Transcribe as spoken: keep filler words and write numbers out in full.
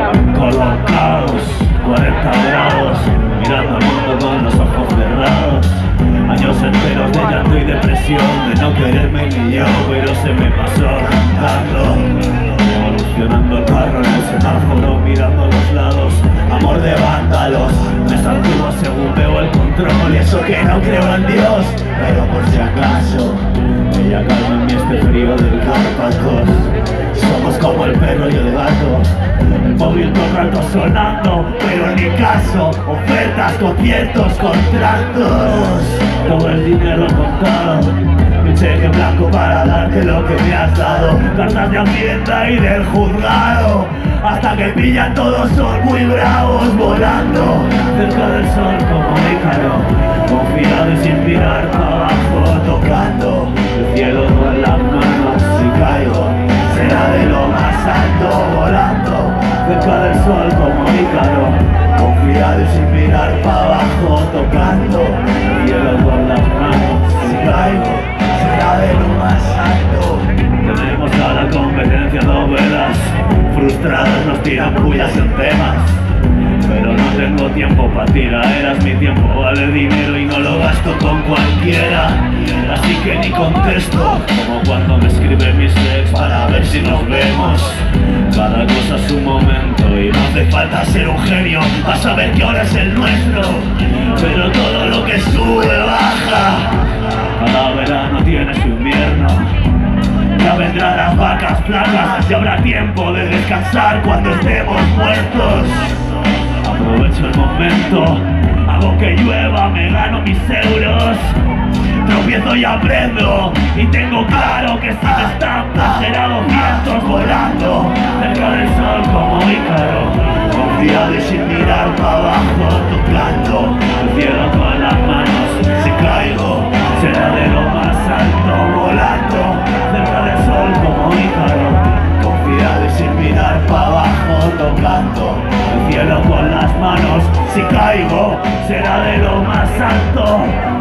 colocados, cuarenta grados, mirando al mundo con los ojos cerrados. Años enteros de llanto y depresión, de no quererme ni yo, pero se me pasó cantando. Evolucionando el carro en el semáforo, mirando a los lados, amor de vándalos. Me santúo según veo el control, y eso que no creo en Dios, pero por si acaso ella calma en mí este frío del Cárpatos. Somos como el perro y el gato, el móvil todo el rato sonando, pero ni caso. Ofertas, conciertos, contratos, todo el dinero contado, mi cheque blanco para darte lo que me has dado. Cartas de Hacienda y del juzgado, hasta que pillan todos son muy bravos, volando cerca del sol como Ícaro, confiado y sin mirar para abajo, tocando el cielo con las manos. Si caigo será de lo más alto, volando cerca del sol como Ícaro, confiado y sin mirar para abajo, tocando el cielo con las manos. Si caigo será de lo más alto. Tenemos a la competencia dos velas, frustrados nos tiran pullas en temas, pero no tengo tiempo para tiraderas. Mi tiempo vale dinero y no lo gasto con cualquiera, así que ni contesto, como cuando me escribe mi ex para ver si nos vemos. Cada cosa es un momento y no hace falta ser un genio para saber que ahora es el nuestro, pero todo lo que sube baja. Cada verano tiene su invierno, ya vendrán las vacas flacas y habrá tiempo de descansar cuando estemos muertos. Aprovecho el momento, hago que llueva, me gano mis euros, tropiezo y aprendo, y tengo claro que si me estampa será doscientos volando cerca del sol como Ícaro, confiado y sin mirar para abajo, tocando el cielo con las manos. Si caigo será de lo más alto, volando cerca del sol como Ícaro, confiado y sin mirar para abajo, tocando el cielo con las manos. Si caigo será de lo más alto.